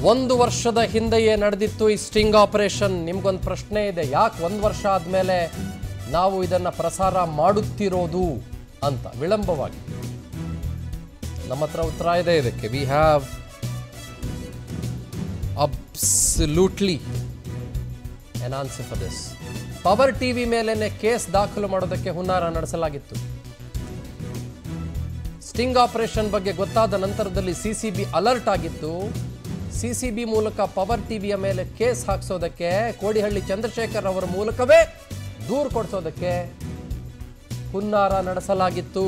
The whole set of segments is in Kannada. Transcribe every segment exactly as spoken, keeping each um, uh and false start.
ಒಂದು ವರ್ಷದ ಹಿಂದೆಯೇ ನಡೆದಿತ್ತು ಈ ಸ್ಟಿಂಗ್ ಆಪರೇಷನ್. ನಿಮ್ಗೊಂದು ಪ್ರಶ್ನೆ ಇದೆ, ಯಾಕೆ ಒಂದು ವರ್ಷ ಆದಮೇಲೆ ನಾವು ಇದನ್ನು ಪ್ರಸಾರ ಮಾಡುತ್ತಿರೋದು ಅಂತ ವಿಳಂಬವಾಗಿ. ನಮ್ಮ ಹತ್ರ ಉತ್ತರ ಇದೆ ಇದಕ್ಕೆ. We have absolutely an answer for this. Power TV ಮೇಲೇನೆ ಕೇಸ್ ದಾಖಲು ಮಾಡೋದಕ್ಕೆ ಹುನ್ನಾರ ನಡೆಸಲಾಗಿತ್ತು. ಸ್ಟಿಂಗ್ ಆಪರೇಷನ್ ಬಗ್ಗೆ ಗೊತ್ತಾದ ನಂತರದಲ್ಲಿ ಸಿಸಿಬಿ ಅಲರ್ಟ್ ಆಗಿತ್ತು. ಸಿಸಿಬಿ ಮೂಲಕ ಪವರ್ ಟಿವಿಯ ಮೇಲೆ ಕೇಸ್ ಹಾಕ್ಸೋದಕ್ಕೆ, ಕೋಡಿಹಳ್ಳಿ ಚಂದ್ರಶೇಖರ್ ಅವರ ಮೂಲಕವೇ ದೂರು ಕೊಡಿಸೋದಕ್ಕೆ ಹುನ್ನಾರ ನಡೆಸಲಾಗಿತ್ತು.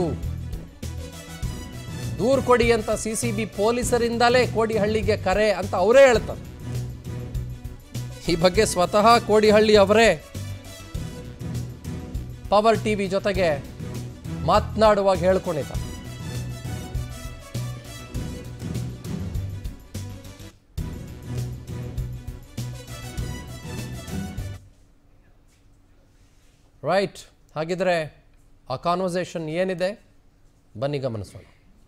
ದೂರು ಕೊಡಿ ಅಂತ ಸಿಸಿಬಿ ಪೊಲೀಸರಿಂದಲೇ ಕೋಡಿಹಳ್ಳಿಗೆ ಕರೆ ಅಂತ ಅವರೇ ಹೇಳ್ತಾರೆ. ಈ ಬಗ್ಗೆ ಸ್ವತಃ ಕೋಡಿಹಳ್ಳಿ ಅವರೇ ಪವರ್ ಟಿವಿ ಜೊತೆಗೆ ಮಾತನಾಡುವಾಗ ಹೇಳ್ಕೊಂಡಿದ್ದಾರೆ. ರೈಟ್, ಹಾಗಿದ್ರೆ ಆ ಕಾನ್ವರ್ಸೇಷನ್ ಏನಿದೆ ಬನ್ನಿ ಗಮನಿಸೋಣ.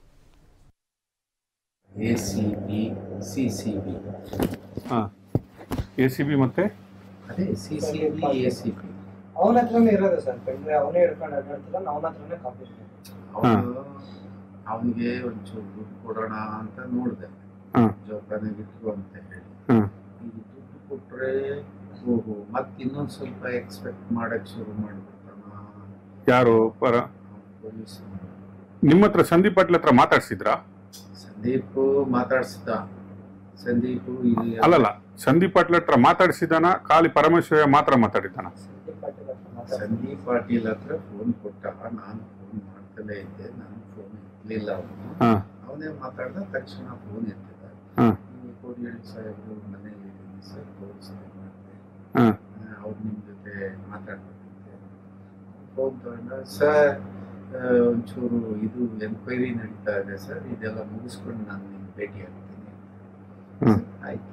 A C B C C B ಹಾಂ ಎ ಸಿ ಬಿ ಮತ್ತೆ ಅದೇ C C B A C B ಅವನ ಹತ್ರನೇ ಇರೋದು ಸರ್. ಪೆಂಡ್ರೆ ಅವನೇ ಹಿಡ್ಕೊಂಡು ಅಡ್ಡಾಡ್ತಿಲ್ಲ, ಅವನ ಹತ್ರನೇ ಕಾಪಿ. ಅವನು ಅವನಿಗೆ ಒಂಚೂರು ದುಡ್ಡು ಕೊಡೋಣ ಅಂತ ನೋಡಿದೆ, ಜೋಪಾನಾಗಿ ಇಟ್ಕೊ ಅಂತ ಹೇಳಿ. ಈಗ ದುಡ್ಡು ಕೊಟ್ಟರೆ ಓಹೋ ಮತ್ತೆ ಇನ್ನೊಂದು ಸ್ವಲ್ಪ ಎಕ್ಸ್ಪೆಕ್ಟ್ ಮಾಡಕ್ಕೆ ಶುರು ಮಾಡ್ಬಿಡ್ತಾನ. ಯಾರು ಪರ ಪೊಲೀಸ್ ನಿಮ್ಮ ಹತ್ರ ಸಂದೀಪ್ ಪಾಟೀಲ್ ಹತ್ರ ಮಾತಾಡ್ಸಿದ್ರಾ? ಸಂದೀಪ್ ಮಾತಾಡ್ಸಿದ. ಸಂದೀಪ್ ಅಲ್ಲಲ್ಲ, ಸಂದೀಪ್ ಪಾಟೀಲ್ ಹತ್ರ ಮಾತಾಡಿಸಿದಾನ, ಖಾಲಿ ಪರಮೇಶ್ವರ ಮಾತ್ರ ಮಾತಾಡಿದ್ದಾನ? ಸಂದೀಪ್ ಪಾಟೀಲ್ ಹತ್ರ ಫೋನ್ ಕೊಟ್ಟ, ನಾನು ಫೋನ್ ಮಾಡ್ತಲೇ ಇದ್ದೆ, ನಾನು ಫೋನ್ ಎತ್ತಲಿಲ್ಲ. ಅವನು ಅವನೇ ಮಾತಾಡ್ದ ತಕ್ಷಣ ಫೋನ್ ಎತ್ತಿದ. ಕೋಡಿಹಳ್ಳಿ ಸಾಹೇಬರು ಮನೆಯಲ್ಲಿ ಸರ್ ತೋರಿಸಿದೆ, ಅವ್ರು ನಿಮ್ಮ ಜೊತೆ ಮಾತಾಡ್ಬೇಕಂತೆ. ಫೋನ್ ತಗೊಂಡ, ಸರ್ ಒಂಚೂರು ಇದು ಎನ್ಕ್ವೈರಿ ನಡೀತಾ ಇದೆ ಸರ್, ಇದೆಲ್ಲ ಮುಗಿಸ್ಕೊಂಡು ನಾನು ನಿಮ್ಗೆ ಭೇಟಿ ಆಗ್ತೀನಿ. ಆಯ್ತು,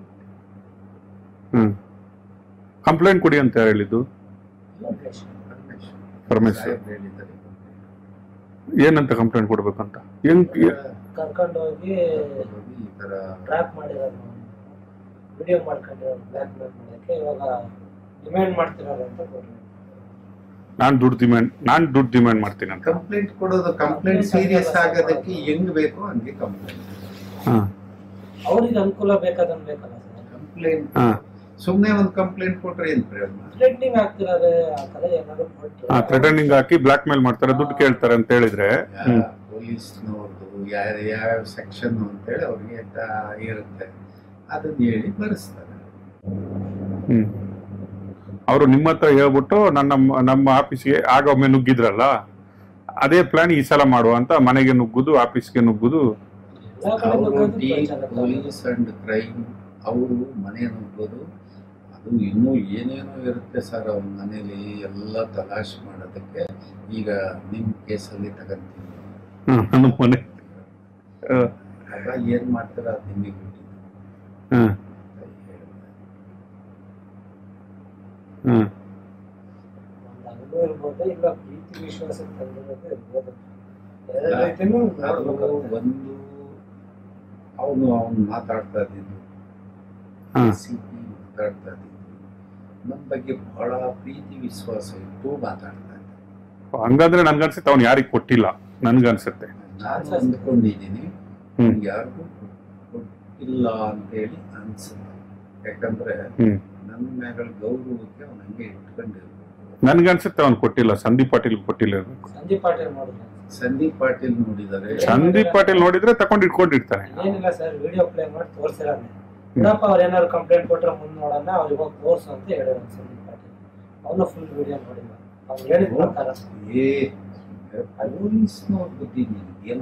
ಹ್ಮ್ ಕಂಪ್ಲೇಂಟ್ ಕೊಡಿ ಅಂತ ಹೇಳಿದ್ದು ಪರಮೇಶ್ವರ್ ಹೇಳಿದ್ದಾರೆ. ಏನಂತ ಕಂಪ್ಲೇಂಟ್ ಕೊಡ್ಬೇಕಂತ ಹೆಂಗ್ ಕರ್ಕೊಂಡು ಹೋಗಿ ಈ ತರ ಟ್ರ್ಯಾಪ್ ಮಾಡಿರೋದು ವಿಡಿಯೋ ಮಾಡ್ಕೊಂಡಿರೋದು ಬ್ಲಾಕ್ ಮೇಲ್ ಮಾಡಕ್ಕೆ ಇವಾಗ ಡಿಮ್ಯಾಂಡ್ ಮಾಡ್ತಿರೋದು ಅಂತ ಕೊಡ್ರಿ. ನಾನು ದುಡ್ಡು ಡಿಮ್ಯಾಂಡ್ ನಾನು ದುಡ್ಡು ಡಿಮ್ಯಾಂಡ್ ಮಾಡ್ತೀನಿ ಅಂತ ಕಂಪ್ಲೇಂಟ್ ಕೊಡೋದು. ಕಂಪ್ಲೇಂಟ್ ಸೀರಿಯಸ್ ಆಗೋದಕ್ಕೆ ಹೆಂಗ್ ಬೇಕೋ ಹಂಗೆ ಕಂಪ್ಲೇಂಟ್. ಅವ್ರಿಗೆ ಅನುಕೂಲ ಬೇಕಾದಂಗ್ ಬೇಕಲ್ಲ ಸರ್. ಕಂಪ್ಲೇಂಟ್ ಸುಮ್ಮನೆ ಒಂದು ಕಂಪ್ಲೇಂಟ್ ಕೊಟ್ರೆ ಏನ್ ಪ್ರಯೋಜನ? ಥ್ರೆಟನಿಂಗ್ ಆಗ್ತಿರೋದು ಆ ತರ ಏನಾದ್ರು ಕೊಟ್ಟು ಥ್ರೆಟನಿಂಗ್ ಹಾಕಿ ಬ್ಲಾಕ್ ಮೇಲ್ ಮಾಡ್ತಾರೆ, ದುಡ್ಡು ಕೇಳ್ತಾರೆ ಅಂತ ಹೇಳಿದ್ರೆ ಪೊಲೀಸ್ನವ್ರದ್ದು ಯಾವ ಯಾವ ಸೆಕ್ಷನ್ ಅಂತೇಳಿ ಅವ್ರಿಗೆ ಇರುತ್ತೆ, ಅದನ್ನ ಹೇಳಿ ಬರೆಸ್ತಾರೆ. ಹ್ಮ್ ಅವರು ನಿಮ್ಮ ಹತ್ರ ಹೇಳ್ಬಿಟ್ಟು ನನ್ನ ನಮ್ಮ ಆಫೀಸ್ಗೆ ಆಗ ಒಮ್ಮೆ ನುಗ್ಗಿದ್ರಲ್ಲ, ಅದೇ ಪ್ಲಾನ್ ಈ ಸಲ ಮಾಡುವ ಅಂತ ಮನೆಗೆ ನುಗ್ಗುದು, ಆಫೀಸ್ಗೆ ನುಗ್ಗುದು. ಪೊಲೀಸ್ ಅಂಡ್ ಕ್ರೈಮ್ ಅವರು ಮನೆ ನುಗ್ಗೋದು, ಅದು ಇನ್ನೂ ಏನೇನೋ ಇರುತ್ತೆ ಸರ್ ಅವ್ರ ಮನೇಲಿ ಎಲ್ಲ ತಲಾಶ್ ಮಾಡೋದಕ್ಕೆ. ಈಗ ನಿಮ್ ಕೇಸಲ್ಲಿ ತಗಂತೀನಿ, ಮನೆ ಆಗ ಏನ್ ಮಾಡ್ತಾರ ಅದು ನಿಮಗೆ ಬಿಟ್ಟಿದ್ದು. ಇರ್ಬೋದು, ಇಲ್ಲ ಪ್ರೀತಿ ವಿಶ್ವಾಸ ತಂದಿರೋದು ಇರ್ಬೋದು. ಒಂದು ಅವನು ಅವನು ಮಾತಾಡ್ತಾ ಇದ್ದಿದ್ದು, ಮಾತಾಡ್ತಾ ಇದ್ದಿದ್ದು ನಮ್ಮ ಬಗ್ಗೆ ಬಹಳ ಪ್ರೀತಿ ವಿಶ್ವಾಸ ಇಟ್ಟು ಮಾತಾಡ್ತಾ ಇದ್ದ. ಹಂಗಾದ್ರೆ ನನ್ಗನ್ಸುತ್ತೆ ಅವ್ನು ಯಾರಿಗೆ ಕೊಟ್ಟಿಲ್ಲ, ನನ್ಗನ್ಸುತ್ತೆ. ನಾನು ಅಂದ್ಕೊಂಡಿದ್ದೀನಿ ಯಾರಿಗೂ ಕೊಟ್ಟಿಲ್ಲ ಅಂತೇಳಿ ಅನ್ಸುತ್ತೆ. ಯಾಕಂದ್ರೆ ನನ್ನ ಮ್ಯಾಗಳ ಗೌರವಕ್ಕೆ ಅವನ ಹಂಗೆ ಇಟ್ಕೊಂಡಿರ್ಬೋದು. ನನ್ಗನ್ಸುತ್ತೆ ಅವ್ನು ಕೊಟ್ಟಿಲ್ಲ, ಸಂದೀಪ್ ಪಾಟೀಲ್ ಕೊಟ್ಟಿಲ್ಲ. ಸಂದೀಪ್ ಪಾಟೀಲ್ ಮಾಡಿದ್ರು. ಸಂದೀಪ್ ಪಾಟೀಲ್ ನೋಡಿದರೆ ಸಂದೀಪ್ ಪಾಟೀಲ್ ನೋಡಿದ್ರೆ ತಗೊಂಡು ಇಟ್ಕೊಂಡಿರ್ತಾರೆ. ಏನಿಲ್ಲ ಸರ್, ವಿಡಿಯೋ ಪ್ಲೇ ಮಾಡಿ ತೋರಿಸಿರೋದು. ಬಿಡಪ್ಪ ಅವ್ರು ಏನಾದ್ರು ಕಂಪ್ಲೇಂಟ್ ಕೊಟ್ರೆ ಮುಂದೆ ನೋಡೋಣ, ಅವ್ರಿಗೆ ಹೋಗಿ ತೋರ್ಸು ಅಂತ ಹೇಳಿದ್ರು ಸಂದೀಪ್ ಪಾಟೀಲ್. ಅವನು ಫುಲ್ ವಿಡಿಯೋ ನೋಡಿಲ್ಲ, ಅವ್ನು ಹೇಳಿದ ಪ್ರಕಾರ. ಏ ಪೊಲೀಸ್ನವ್ರ ಬುದ್ಧಿ ಏನೋ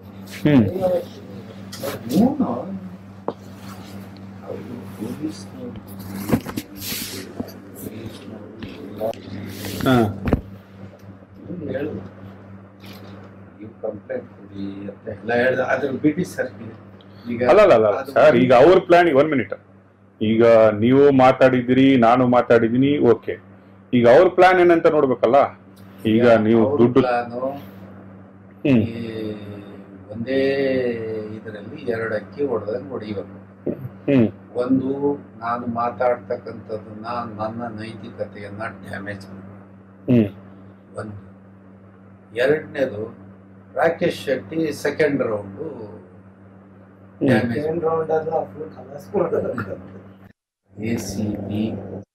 ಅವರು ಪೊಲೀಸ್ನವ್ರು ಹೇಳುದು ನೀವು ಕಂಪ್ಲೇಂಟ್ ಕೊಡಿ ಅಂತ ಎಲ್ಲ ಹೇಳ್ದ. ಅದ್ರ ಬಿಡಿ ಸರ್. ಈಗ ಅಲ್ಲ ಅಲ್ಲ ಸರ್, ಈಗ ಅವ್ರ ಪ್ಲಾನ್, ಒನ್ ಮಿನಿಟ್, ಈಗ ನೀವು ಮಾತಾಡಿದಿರಿ, ನಾನು ಮಾತಾಡಿದೀನಿ, ಓಕೆ. ಈಗ ಅವ್ರ ಪ್ಲಾನ್ ಏನಂತ ನೋಡ್ಬೇಕಲ್ಲ. ಈಗ ನೀವು ದುಡ್ಡು ಒಂದೇ ಇದರಲ್ಲಿ ಎರಡು ಅಕ್ಕಿ ಹೊಡೆದಂಗೆ ಹೊಡಿಬೇಕು. ಒಂದು ನಾನು ಮಾತಾಡ್ತಕ್ಕಂಥದ್ದನ್ನ ನನ್ನ ನೈತಿಕತೆಯನ್ನ ಡ್ಯಾಮೇಜ್ ಮಾಡಿ ಒಂದು. ಎರಡನೇದು Rakesh Shetty second round damage. Round ಅಲ್ಲ ಫುಲ್ ಕಲಸ್ ಎ ಸಿ ಬಿ